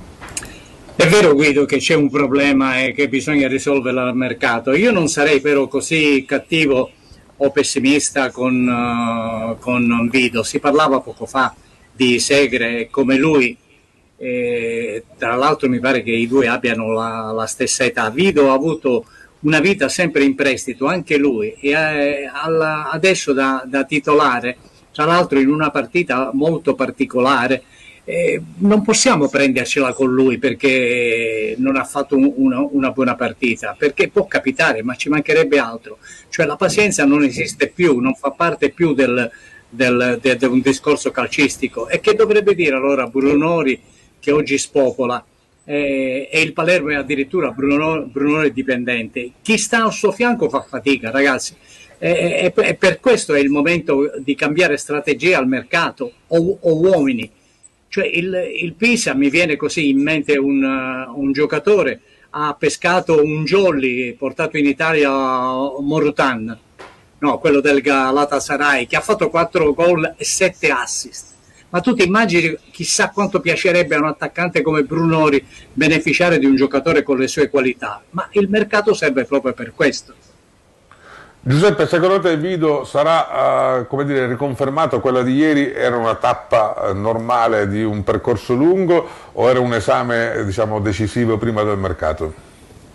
È vero Guido che c'è un problema e che bisogna risolverlo al mercato. Io non sarei però così cattivo o pessimista con, uh, con Vido. Si parlava poco fa di Segre come lui, e, tra l'altro mi pare che i due abbiano la, la stessa età. Vido ha avuto una vita sempre in prestito, anche lui, e eh, alla, adesso da, da titolare, tra l'altro in una partita molto particolare. Eh, non possiamo prendercela con lui perché non ha fatto un, una, una buona partita, perché può capitare, ma ci mancherebbe altro. Cioè la pazienza non esiste più, non fa parte più del, del, de, de un discorso calcistico. E che dovrebbe dire allora Brunori, che oggi spopola, eh, e il Palermo è addirittura Brunori, Brunori dipendente? Chi sta al suo fianco fa fatica, ragazzi. E, e, e per questo è il momento di cambiare strategia al mercato, o, o uomini. Cioè il, il Pisa, mi viene così in mente un, uh, un giocatore ha pescato un jolly portato in Italia Morutan, no, quello del Galatasaray, che ha fatto quattro gol e sette assist. Ma tu ti immagini, chissà quanto piacerebbe a un attaccante come Brunori beneficiare di un giocatore con le sue qualità, ma il mercato serve proprio per questo. Giuseppe, secondo te Vido sarà, uh, come dire, riconfermato? Quella di ieri era una tappa uh, normale di un percorso lungo o era un esame, diciamo, decisivo prima del mercato?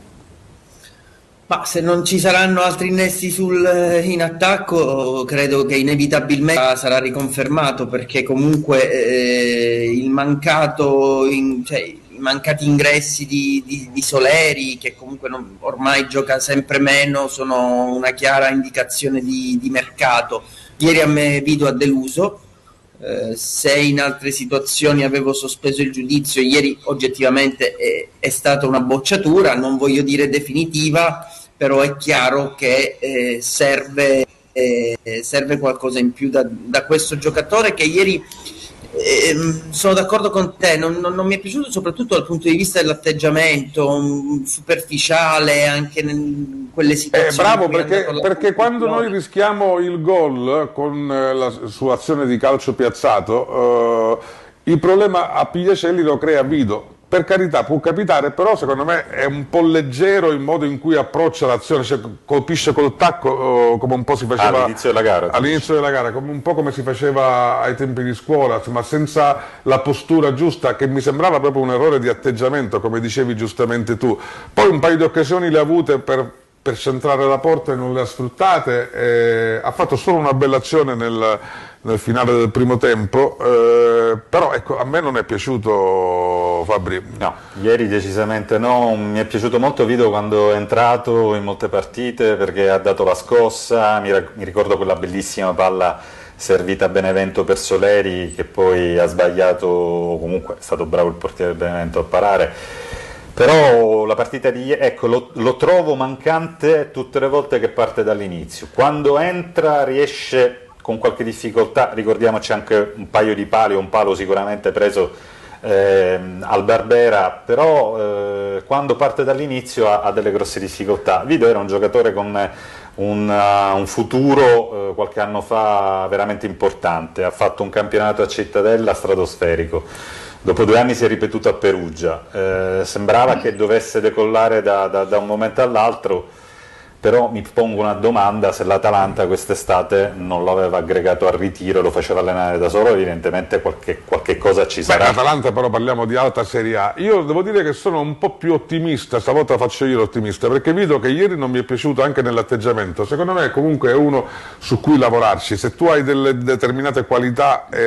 Ma se non ci saranno altri innesti sul, in attacco, credo che inevitabilmente sarà riconfermato, perché comunque eh, il mancato, in, cioè, i mancati ingressi di, di, di Soleri, che comunque non, ormai gioca sempre meno, sono una chiara indicazione di, di mercato. Ieri a me Vido ha deluso. Eh, se in altre situazioni avevo sospeso il giudizio, ieri oggettivamente è, è stata una bocciatura, non voglio dire definitiva, però è chiaro che eh, serve, eh, serve qualcosa in più da, da questo giocatore che ieri, eh, sono d'accordo con te, non, non, non mi è piaciuto soprattutto dal punto di vista dell'atteggiamento, um, superficiale anche in quelle situazioni. Eh, bravo, perché, perché quando noi rischiamo il gol con eh, la sua azione di calcio piazzato, eh, il problema a Pigliacelli lo crea Vido. Per carità, può capitare, però secondo me è un po' leggero il modo in cui approccia l'azione, cioè colpisce col tacco oh, come un po' si faceva all'inizio della gara, all'inizio della gara, come un po' come si faceva ai tempi di scuola, ma senza la postura giusta, che mi sembrava proprio un errore di atteggiamento, come dicevi giustamente tu. Poi un paio di occasioni le ha avute per, per centrare la porta e non le ha sfruttate, eh, ha fatto solo una bella azione nel, nel finale del primo tempo, eh, però ecco, a me non è piaciuto Fabri. No, ieri decisamente no, mi è piaciuto molto Vido quando è entrato in molte partite perché ha dato la scossa, mi, mi ricordo quella bellissima palla servita a Benevento per Soleri che poi ha sbagliato, comunque è stato bravo il portiere del Benevento a parare. Però la partita di ieri, ecco, lo, lo trovo mancante tutte le volte che parte dall'inizio. Quando entra riesce con qualche difficoltà, ricordiamoci anche un paio di pali, un palo sicuramente preso eh, al Barbera, però eh, quando parte dall'inizio ha, ha delle grosse difficoltà. Vido era un giocatore con un, uh, un futuro eh, qualche anno fa veramente importante, ha fatto un campionato a Cittadella stratosferico. Dopo due anni si è ripetuto a Perugia, eh, sembrava che dovesse decollare da, da, da un momento all'altro, però mi pongo una domanda: se l'Atalanta quest'estate non lo aveva aggregato al ritiro e lo faceva allenare da solo, evidentemente qualche, qualche cosa ci sarà. Beh, l'Atalanta però parliamo di alta Serie A. Io devo dire che sono un po' più ottimista, stavolta faccio io l'ottimista, perché vedo che ieri non mi è piaciuto anche nell'atteggiamento. Secondo me comunque è uno su cui lavorarci. Se tu hai delle determinate qualità e,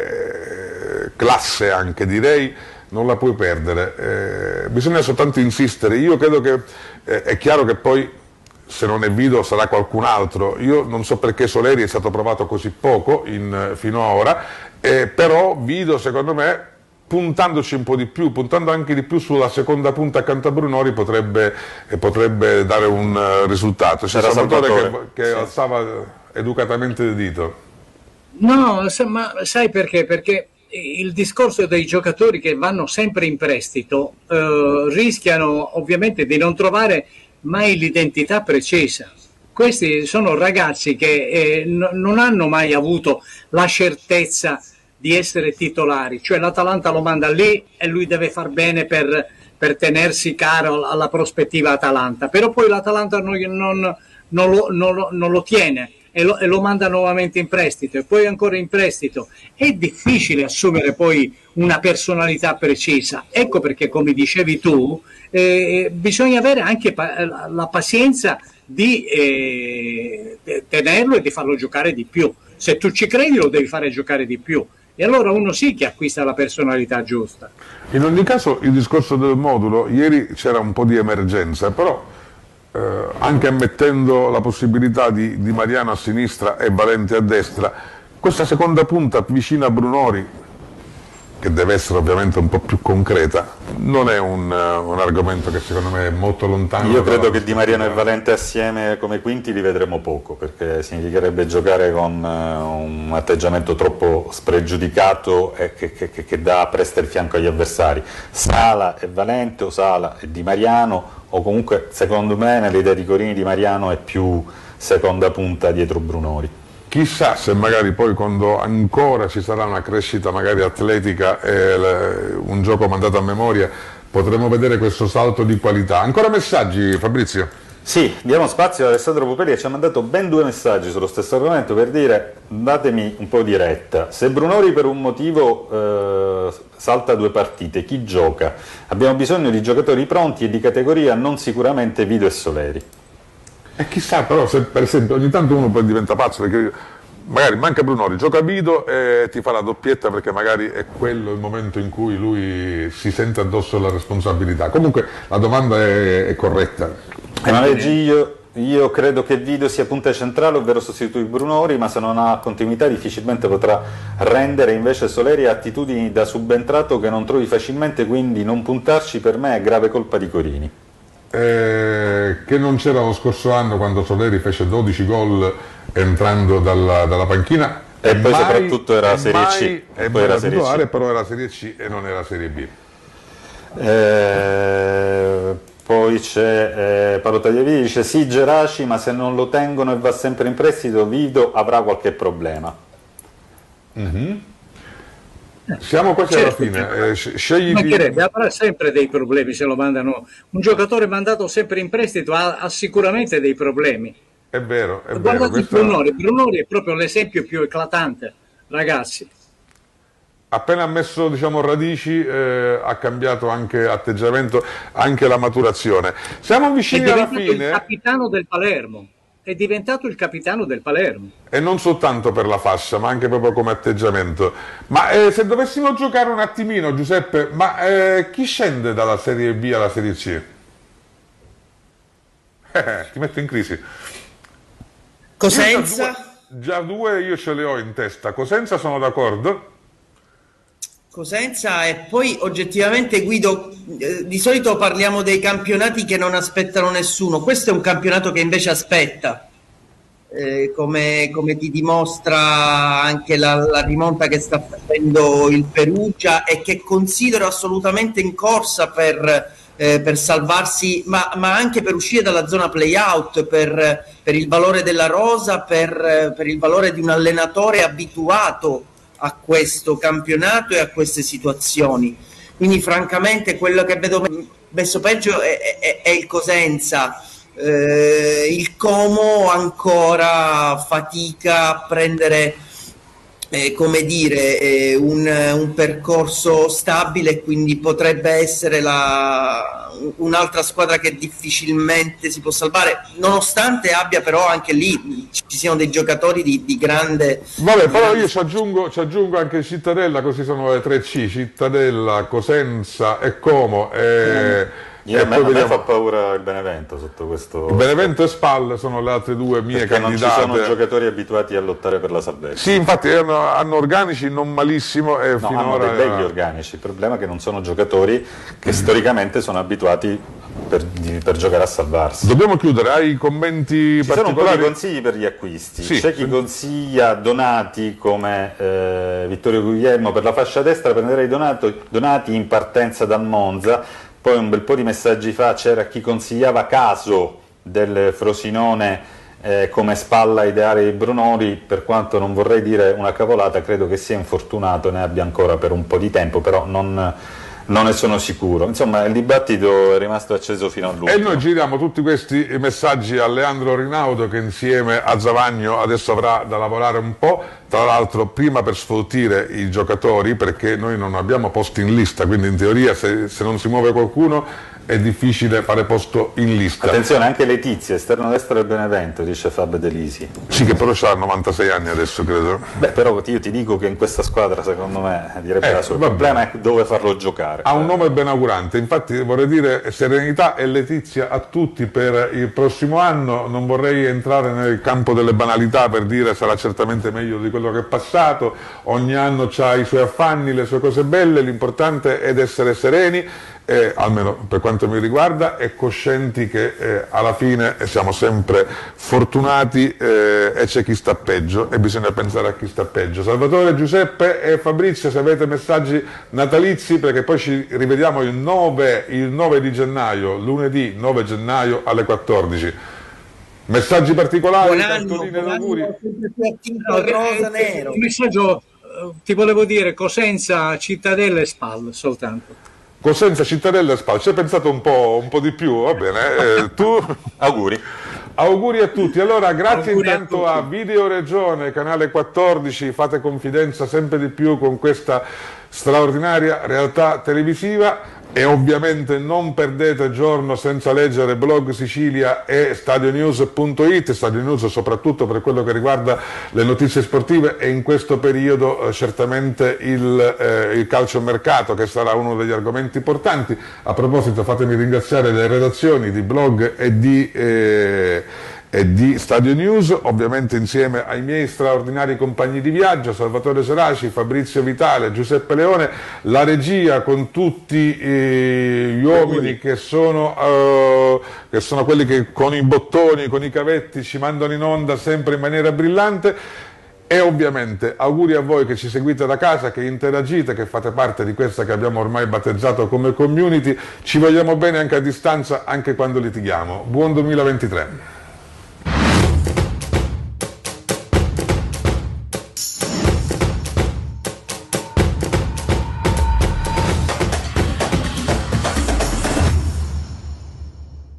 e classe anche direi, non la puoi perdere. Eh, bisogna soltanto insistere. Io credo che eh, è chiaro che poi, se non è Vido sarà qualcun altro. Io non so perché Soleri è stato provato così poco in, fino ad ora, eh, però Vido secondo me, puntandoci un po' di più, puntando anche di più sulla seconda punta accanto a Brunori, potrebbe, eh, potrebbe dare un uh, risultato. C'è Salvatore che, che sì. alzava educatamente il dito. No, ma sai perché? Perché il discorso dei giocatori che vanno sempre in prestito eh, rischiano ovviamente di non trovare mai l'identità precisa. Questi sono ragazzi che eh, n- non hanno mai avuto la certezza di essere titolari, cioè l'Atalanta lo manda lì e lui deve far bene per, per tenersi caro alla prospettiva Atalanta, però poi l'Atalanta non, non, non, lo, non, lo, non lo tiene e lo, e lo manda nuovamente in prestito e poi ancora in prestito. È difficile assumere poi una personalità precisa. Ecco perché, come dicevi tu, eh, bisogna avere anche pa- la pazienza di eh, tenerlo e di farlo giocare di più. Se tu ci credi lo devi fare giocare di più e allora uno sì che acquista la personalità giusta. In ogni caso il discorso del modulo, ieri c'era un po' di emergenza, però eh, anche ammettendo la possibilità di, di Mariano a sinistra e Valente a destra, questa seconda punta vicina a Brunori che deve essere ovviamente un po' più concreta, non è un, un argomento che secondo me è molto lontano. Io credo che Di Mariano e Valente assieme come quinti li vedremo poco, perché significherebbe giocare con un atteggiamento troppo spregiudicato e che, che, che dà presta il fianco agli avversari. Sala e Valente o Sala e Di Mariano, o comunque secondo me nell'idea di Corini Di Mariano è più seconda punta dietro Brunori. Chissà se magari poi quando ancora ci sarà una crescita magari atletica e le, un gioco mandato a memoria potremo vedere questo salto di qualità. Ancora messaggi, Fabrizio? Sì, diamo spazio ad Alessandro Pupelli che ci ha mandato ben due messaggi sullo stesso argomento per dire datemi un po' di retta. Se Brunori per un motivo eh, salta due partite, chi gioca? Abbiamo bisogno di giocatori pronti e di categoria, non sicuramente Vido e Soleri. E chissà però se per esempio ogni tanto uno poi diventa pazzo perché magari manca Brunori, gioca Vido e ti fa la doppietta perché magari è quello il momento in cui lui si sente addosso la responsabilità. Comunque la domanda è, è corretta. Emanuele Giglio, io credo che Vido sia punta centrale, ovvero sostituì Brunori, ma se non ha continuità difficilmente potrà rendere. Invece Soleri ha attitudini da subentrato che non trovi facilmente, quindi non puntarci per me è grave colpa di Corini. Eh, che non c'era lo scorso anno quando Soleri fece dodici gol entrando dalla, dalla panchina e, e poi mai, soprattutto era Serie C e e poi era Serie C. Però era Serie C e non era Serie B. Eh, poi c'è eh, Paolo Tagliavini, dice sì Geraci, ma se non lo tengono e va sempre in prestito Vido avrà qualche problema. Mm-hmm. Siamo quasi certo, alla fine, eh, scegli di... avrà sempre dei problemi se lo mandano. Un giocatore mandato sempre in prestito ha, ha sicuramente dei problemi. È vero, è Guardate vero. Questo... Brunori. Brunori è proprio l'esempio più eclatante, ragazzi. Appena ha messo diciamo, radici eh, ha cambiato anche atteggiamento, anche la maturazione. Siamo vicini alla fine. È diventato il capitano del Palermo. È diventato il capitano del Palermo. E non soltanto per la fascia, ma anche proprio come atteggiamento. Ma eh, se dovessimo giocare un attimino, Giuseppe, ma eh, chi scende dalla Serie B alla Serie C? Eh, ti metto in crisi. Cosenza? Già due, già due io ce le ho in testa. Cosenza sono d'accordo. Cosenza e poi oggettivamente Guido, eh, di solito parliamo dei campionati che non aspettano nessuno, questo è un campionato che invece aspetta, eh, come, come ti dimostra anche la, la rimonta che sta facendo il Perugia e che considero assolutamente in corsa per, eh, per salvarsi, ma, ma anche per uscire dalla zona play-out, per, per il valore della rosa, per, per il valore di un allenatore abituato a questo campionato e a queste situazioni. Quindi francamente quello che vedo messo peggio è, è, è il Cosenza. Eh, il Como ancora fatica a prendere eh, come dire eh, un, un percorso stabile, quindi potrebbe essere un'altra squadra che difficilmente si può salvare, nonostante abbia però anche lì ci siano dei giocatori di, di grande. Vabbè, di però grande... io ci aggiungo, ci aggiungo anche Cittadella, così sono le tre C: Cittadella, Cosenza e Como. E... Mm. Io, a me, a me fa paura il Benevento sotto questo. Il Benevento e Spal sono le altre due mie perché candidate. Non ci sono giocatori abituati a lottare per la salvezza. Sì, infatti hanno, hanno organici non malissimo e no, finora hanno dei begli organici. Il problema è che non sono giocatori che storicamente sono abituati per, per giocare a salvarsi. Dobbiamo chiudere, hai commenti ci particolari? Sono un po' di consigli per gli acquisti. Sì. C'è chi consiglia Donati come eh, Vittorio Guglielmo per la fascia destra, prenderei Donato, Donati in partenza dal Monza. Poi un bel po' di messaggi fa c'era chi consigliava Caso del Frosinone eh, come spalla ideale di Brunori. Per quanto non vorrei dire una cavolata, credo che sia infortunato, ne abbia ancora per un po' di tempo, però non, non ne sono sicuro. Insomma, il dibattito è rimasto acceso fino all'ultimo. E noi giriamo tutti questi messaggi a Leandro Rinaudo, che insieme a Zavagno adesso avrà da lavorare un po', tra l'altro prima per sfoltire i giocatori, perché noi non abbiamo posti in lista, quindi in teoria se, se non si muove qualcuno è difficile fare posto in lista. Attenzione, anche Letizia, esterno destro del Benevento, dice Fab Delisi. Sì, che però ha novantasei anni adesso, credo. Beh, però io ti dico che in questa squadra, secondo me, direbbe Eh, la sua. Il va problema è dove farlo giocare. Ha un nome benaugurante, infatti vorrei dire serenità e letizia a tutti per il prossimo anno. Non vorrei entrare nel campo delle banalità per dire sarà certamente meglio di quello che è passato, ogni anno ha i suoi affanni, le sue cose belle, l'importante è essere sereni, eh, almeno per quanto mi riguarda, e coscienti che eh, alla fine siamo sempre fortunati eh, e c'è chi sta peggio e bisogna pensare a chi sta peggio. Salvatore, Giuseppe e Fabrizio, se avete messaggi natalizi, perché poi ci rivediamo il nove, il nove di gennaio, lunedì nove gennaio alle quattordici. Messaggi particolari, Buon anno, cartoline buon d'auguri. anno, rosa, nero. Un messaggio, eh, ti volevo dire, Cosenza, Cittadella e Spal soltanto. Cosenza, Cittadella e Spal, ci hai pensato un po', un po' di più, va bene, eh, tu? Auguri. Auguri a tutti. Allora, grazie Auguri intanto a a, a Video Regione, canale quattordici, fate confidenza sempre di più con questa straordinaria realtà televisiva. E ovviamente non perdete giorno senza leggere Blog Sicilia e stadionews punto it, Stadio News soprattutto per quello che riguarda le notizie sportive e in questo periodo eh, certamente il, eh, il calciomercato, che sarà uno degli argomenti importanti. A proposito, fatemi ringraziare le redazioni di Blog e di... Eh, e di Stadio News, ovviamente insieme ai miei straordinari compagni di viaggio, Salvatore Geraci, Fabrizio Vitale, Giuseppe Leone, la regia con tutti eh, gli uomini che sono, eh, che sono quelli che con i bottoni, con i cavetti ci mandano in onda sempre in maniera brillante. E ovviamente auguri a voi che ci seguite da casa, che interagite, che fate parte di questa che abbiamo ormai battezzato come community. Ci vogliamo bene anche a distanza, anche quando litighiamo. Buon duemilaventitré.